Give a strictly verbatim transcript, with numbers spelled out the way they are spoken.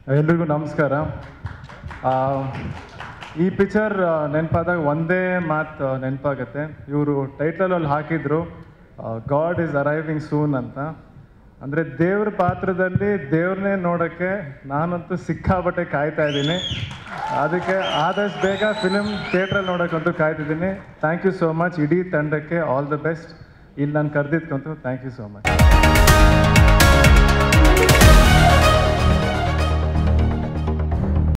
ಎಲ್ರಿಗೂ ನಮಸ್ಕಾರ. ಈ ಪಿಕ್ಚರ್ ನೆನಪಾದಾಗ ಒಂದೇ ಮಾತು ನೆನಪಾಗುತ್ತೆ. ಇವರು ಟೈಟಲಲ್ಲಿ ಹಾಕಿದ್ರು ಗಾಡ್ ಈಸ್ ಅರೈವಿಂಗ್ ಸೂನ್ ಅಂತ. ಅಂದರೆ ದೇವ್ರ ಪಾತ್ರದಲ್ಲಿ ದೇವ್ರನ್ನೇ ನೋಡೋಕ್ಕೆ ನಾನಂತೂ ಸಿಕ್ಕಾಬಟ್ಟೆ ಕಾಯ್ತಾ ಇದ್ದೀನಿ. ಅದಕ್ಕೆ ಆದಷ್ಟು ಬೇಗ ಫಿಲಿಮ್ ಥಿಯೇಟ್ರಲ್ಲಿ ನೋಡೋಕ್ಕಂತೂ ಕಾಯ್ತಿದ್ದೀನಿ. Thank you so much. ಇಡೀ ತಂಡಕ್ಕೆ ಆಲ್ ದ ಬೆಸ್ಟ್. ಇಲ್ಲಿ ನಾನು ಕರೆದಿದ್ಕಂತೂ ಥ್ಯಾಂಕ್ ಯು ಸೋ ಮಚ್.